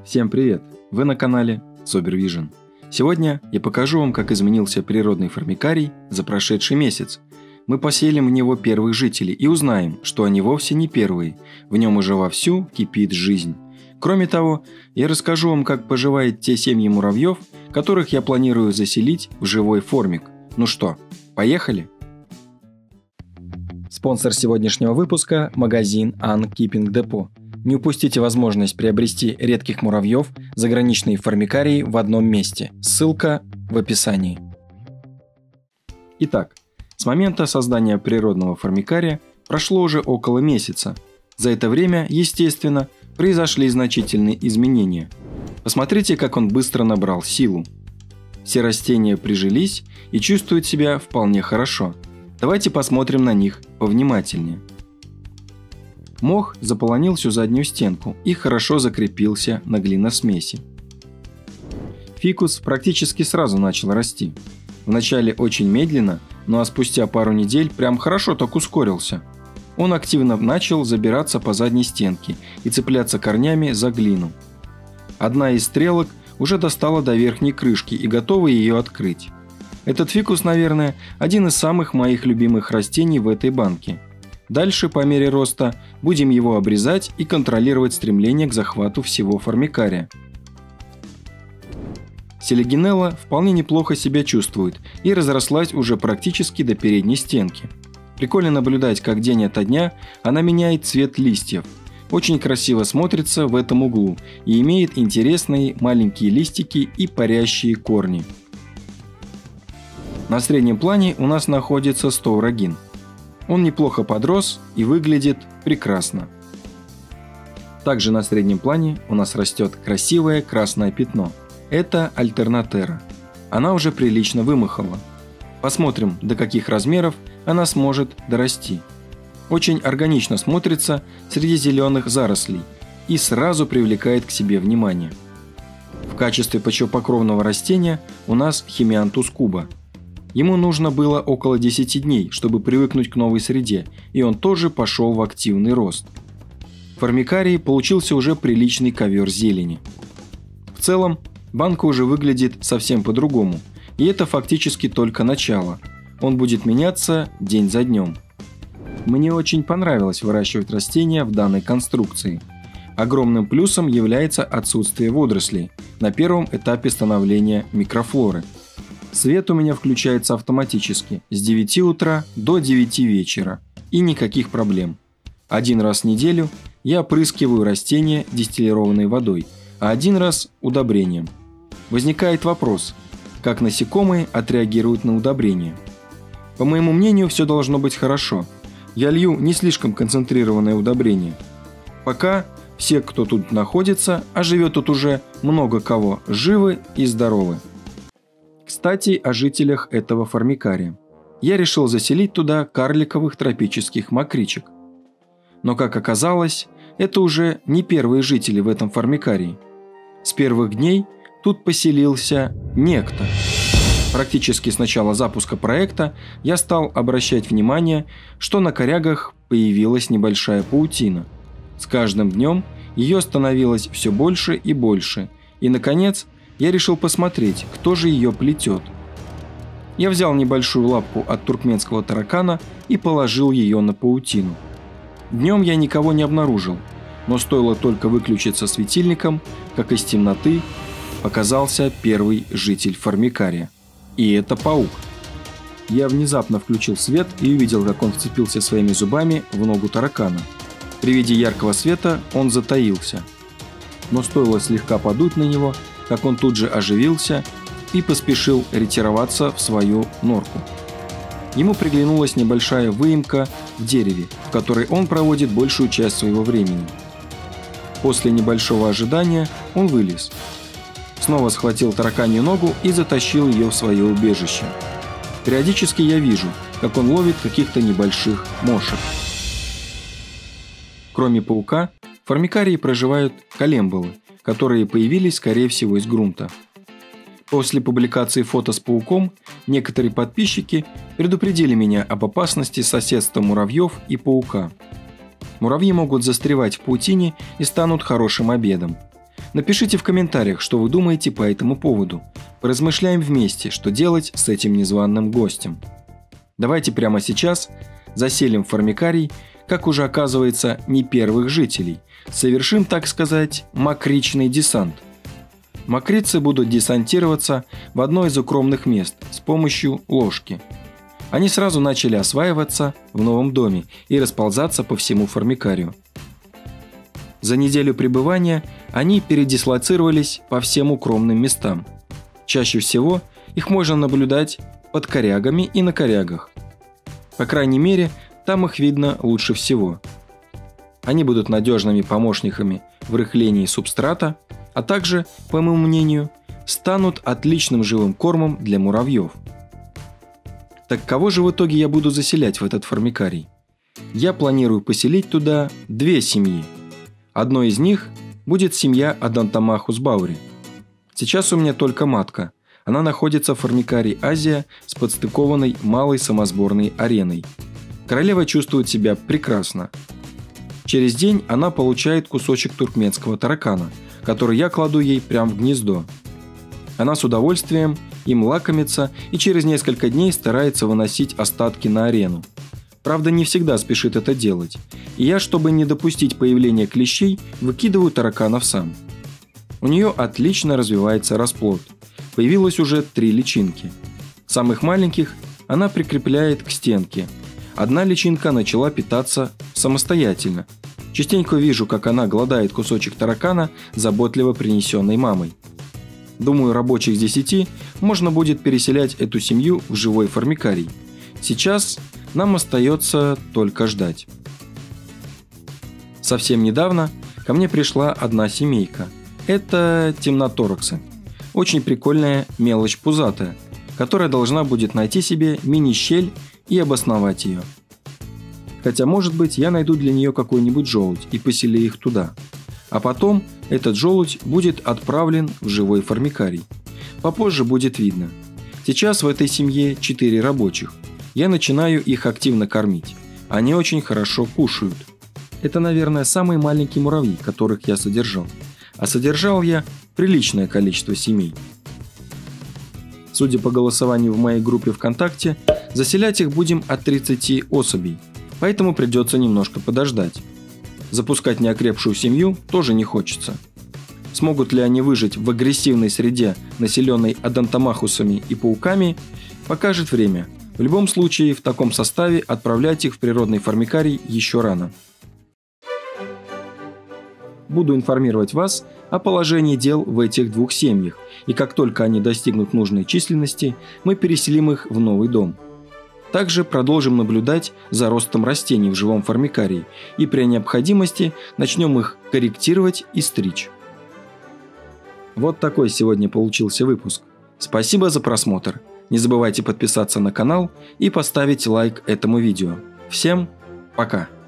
Всем привет! Вы на канале Собервижн. Сегодня я покажу вам, как изменился природный формикарий за прошедший месяц. Мы поселим в него первых жителей и узнаем, что они вовсе не первые, в нем уже вовсю кипит жизнь. Кроме того, я расскажу вам, как поживают те семьи муравьев, которых я планирую заселить в живой формик. Ну что, поехали? Спонсор сегодняшнего выпуска – магазин Ан Киппинг Депо. Не упустите возможность приобрести редких муравьев, заграничные формикарии в одном месте. Ссылка в описании. Итак, с момента создания природного формикария прошло уже около месяца. За это время, естественно, произошли значительные изменения. Посмотрите, как он быстро набрал силу. Все растения прижились и чувствуют себя вполне хорошо. Давайте посмотрим на них повнимательнее. Мох заполонил всю заднюю стенку и хорошо закрепился на глиносмеси. Фикус практически сразу начал расти. Вначале очень медленно, но спустя пару недель прям хорошо так ускорился. Он активно начал забираться по задней стенке и цепляться корнями за глину. Одна из стрелок уже достала до верхней крышки и готова ее открыть. Этот фикус, наверное, один из самых моих любимых растений в этой банке. Дальше, по мере роста, будем его обрезать и контролировать стремление к захвату всего формикария. Селегинелла вполне неплохо себя чувствует и разрослась уже практически до передней стенки. Прикольно наблюдать, как день ото дня она меняет цвет листьев. Очень красиво смотрится в этом углу и имеет интересные маленькие листики и парящие корни. На среднем плане у нас находится стоурагин. Он неплохо подрос и выглядит прекрасно. Также на среднем плане у нас растет красивое красное пятно. Это альтернатера. Она уже прилично вымахала. Посмотрим, до каких размеров она сможет дорасти. Очень органично смотрится среди зеленых зарослей и сразу привлекает к себе внимание. В качестве почвопокровного растения у нас химиантус куба. Ему нужно было около 10 дней, чтобы привыкнуть к новой среде, и он тоже пошел в активный рост. В формикарии получился уже приличный ковер зелени. В целом, банка уже выглядит совсем по-другому, и это фактически только начало. Он будет меняться день за днем. Мне очень понравилось выращивать растения в данной конструкции. Огромным плюсом является отсутствие водорослей на первом этапе становления микрофлоры. Свет у меня включается автоматически с 9 утра до 9 вечера и никаких проблем. Один раз в неделю я опрыскиваю растения дистиллированной водой, а один раз удобрением. Возникает вопрос, как насекомые отреагируют на удобрение. По моему мнению, все должно быть хорошо. Я лью не слишком концентрированное удобрение. Пока все, кто тут находится, а живет тут уже много кого, живы и здоровы. Кстати, о жителях этого формикария. Я решил заселить туда карликовых тропических мокричек. Но, как оказалось, это уже не первые жители в этом формикарии. С первых дней тут поселился некто. Практически с начала запуска проекта я стал обращать внимание, что на корягах появилась небольшая паутина. С каждым днем ее становилось все больше и больше, и, наконец, я решил посмотреть, кто же ее плетет. Я взял небольшую лапку от туркменского таракана и положил ее на паутину. Днем я никого не обнаружил, но стоило только выключиться светильником, как из темноты показался первый житель формикария. И это паук. Я внезапно включил свет и увидел, как он вцепился своими зубами в ногу таракана. При виде яркого света он затаился. Но стоило слегка подуть на него, как он тут же оживился и поспешил ретироваться в свою норку. Ему приглянулась небольшая выемка в дереве, в которой он проводит большую часть своего времени. После небольшого ожидания он вылез. Снова схватил тараканью ногу и затащил ее в свое убежище. Периодически я вижу, как он ловит каких-то небольших мошек. Кроме паука, в формикарии проживают колемболы, которые появились, скорее всего, из грунта. После публикации фото с пауком некоторые подписчики предупредили меня об опасности соседства муравьев и паука. Муравьи могут застревать в паутине и станут хорошим обедом. Напишите в комментариях, что вы думаете по этому поводу. Поразмышляем вместе, что делать с этим незваным гостем. Давайте прямо сейчас заселим формикарий, как уже оказывается, не первых жителей. Совершим, так сказать, мокричный десант. Мокрицы будут десантироваться в одно из укромных мест с помощью ложки. Они сразу начали осваиваться в новом доме и расползаться по всему формикарию. За неделю пребывания они передислоцировались по всем укромным местам. Чаще всего их можно наблюдать под корягами и на корягах. По крайней мере, там их видно лучше всего. Они будут надежными помощниками в рыхлении субстрата, а также, по моему мнению, станут отличным живым кормом для муравьев. Так кого же в итоге я буду заселять в этот формикарий? Я планирую поселить туда 2 семьи. Одной из них будет семья Адонтомахус баури. Сейчас у меня только матка. Она находится в формикарии Азия с подстыкованной малой самосборной ареной. Королева чувствует себя прекрасно. Через день она получает кусочек туркменского таракана, который я кладу ей прямо в гнездо. Она с удовольствием им лакомится и через несколько дней старается выносить остатки на арену. Правда, не всегда спешит это делать, и я, чтобы не допустить появления клещей, выкидываю тараканов сам. У нее отлично развивается расплод. Появилось уже 3 личинки. Самых маленьких она прикрепляет к стенке. Одна личинка начала питаться самостоятельно. Частенько вижу, как она глодает кусочек таракана, заботливо принесенный мамой. Думаю, рабочих с 10 можно будет переселять эту семью в живой формикарий. Сейчас нам остается только ждать. Совсем недавно ко мне пришла одна семейка. Это темнотораксы. Очень прикольная мелочь пузатая, которая должна будет найти себе мини-щель и обосновать ее. Хотя, может быть, я найду для нее какой-нибудь желудь и поселю их туда. А потом этот желудь будет отправлен в живой формикарий. Попозже будет видно. Сейчас в этой семье 4 рабочих. Я начинаю их активно кормить. Они очень хорошо кушают. Это, наверное, самые маленькие муравьи, которых я содержал. А содержал я приличное количество семей. Судя по голосованию в моей группе ВКонтакте, заселять их будем от 30 особей. Поэтому придется немножко подождать. Запускать неокрепшую семью тоже не хочется. Смогут ли они выжить в агрессивной среде, населенной адонтомахусами и пауками, покажет время. В любом случае, в таком составе отправлять их в природный формикарий еще рано. Буду информировать вас о положении дел в этих 2 семьях, и как только они достигнут нужной численности, мы переселим их в новый дом. Также продолжим наблюдать за ростом растений в живом формикарии и при необходимости начнем их корректировать и стричь. Вот такой сегодня получился выпуск. Спасибо за просмотр. Не забывайте подписаться на канал и поставить лайк этому видео. Всем пока!